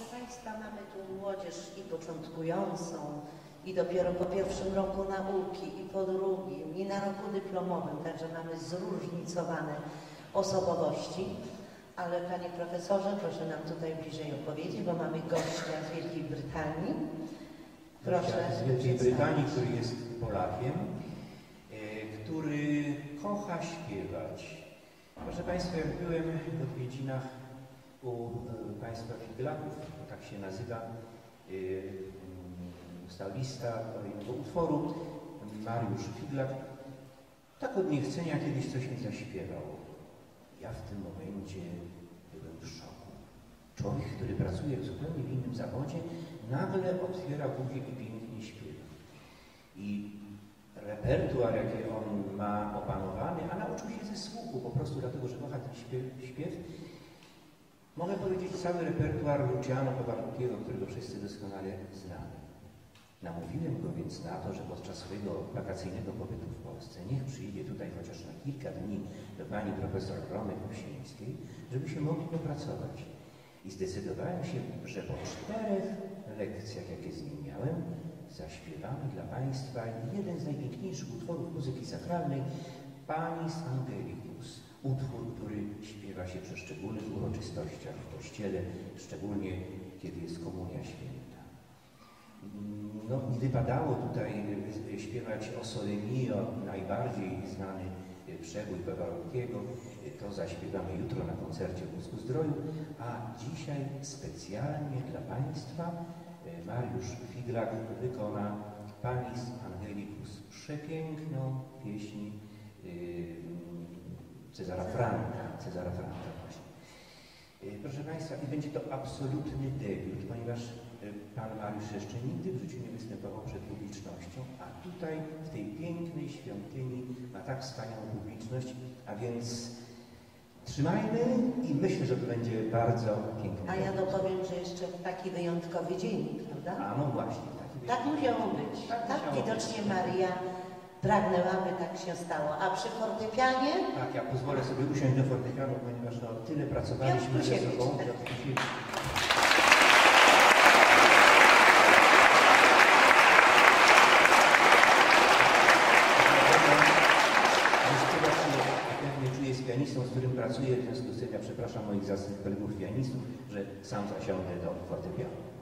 Proszę Państwa, mamy tu młodzież i początkującą, i dopiero po pierwszym roku nauki, i po drugim, i na roku dyplomowym, także mamy zróżnicowane osobowości. Ale Panie Profesorze, proszę nam tutaj bliżej opowiedzieć, bo mamy gościa z Wielkiej Brytanii. Proszę. Z Wielkiej Brytanii, który jest Polakiem, który kocha śpiewać. Proszę Państwa, jak byłem w odwiedzinach u Państwa figlaków, tak się nazywa ustalista kolejnego utworu, Mariusz Figlak, tak od niechcenia kiedyś coś mi zaśpiewał. Ja w tym momencie byłem w szoku. Człowiek, który pracuje w zupełnie innym zawodzie, nagle otwiera buzię i pięknie śpiewa. I repertuar, jaki on ma opanowany, a nauczył się ze słuchu, po prostu dlatego, że kocha ten śpiew. Mogę powiedzieć cały repertuar Luciano Pavarottiniego, którego wszyscy doskonale znamy. Namówiłem go więc na to, że podczas swojego wakacyjnego pobytu w Polsce niech przyjdzie tutaj chociaż na kilka dni do pani profesor Romy Kusińskiej, żeby się mogli popracować. I zdecydowałem się, że po 4 lekcjach, jakie z nim miałem, zaśpiewamy dla Państwa jeden z najpiękniejszych utworów muzyki sakralnej, Panis Angelicus. Utwór, który śpiewa się przy szczególnych uroczystościach w Kościele, szczególnie kiedy jest Komunia Święta. No, wypadało tutaj śpiewać o Sole Mio, najbardziej znany przebój Pavarottiego. To zaśpiewamy jutro na koncercie w Busku Zdroju, a dzisiaj specjalnie dla Państwa Mariusz Figlak wykona Panis Angelicus, przepiękną pieśń Cezara Franka właśnie. Proszę Państwa, i będzie to absolutny debiut, ponieważ Pan Mariusz jeszcze nigdy w życiu nie występował przed publicznością, a tutaj w tej pięknej świątyni ma tak wspaniałą publiczność, a więc trzymajmy i myślę, że to będzie bardzo piękne. A ja dopowiem, że jeszcze taki wyjątkowy dzień, prawda? A no właśnie. Tak musiało być. Tak widocznie Maria pragnęła, aby tak się stało. A przy fortepianie? Tak, ja pozwolę sobie usiąść do fortepianu, ponieważ no, tyle pracowaliśmy ze sobą. Czuję z pianistą, z którym pracuję, w związku z tym ja przepraszam moich zacnych kolegów pianistów, że sam zasiądę do fortepianu.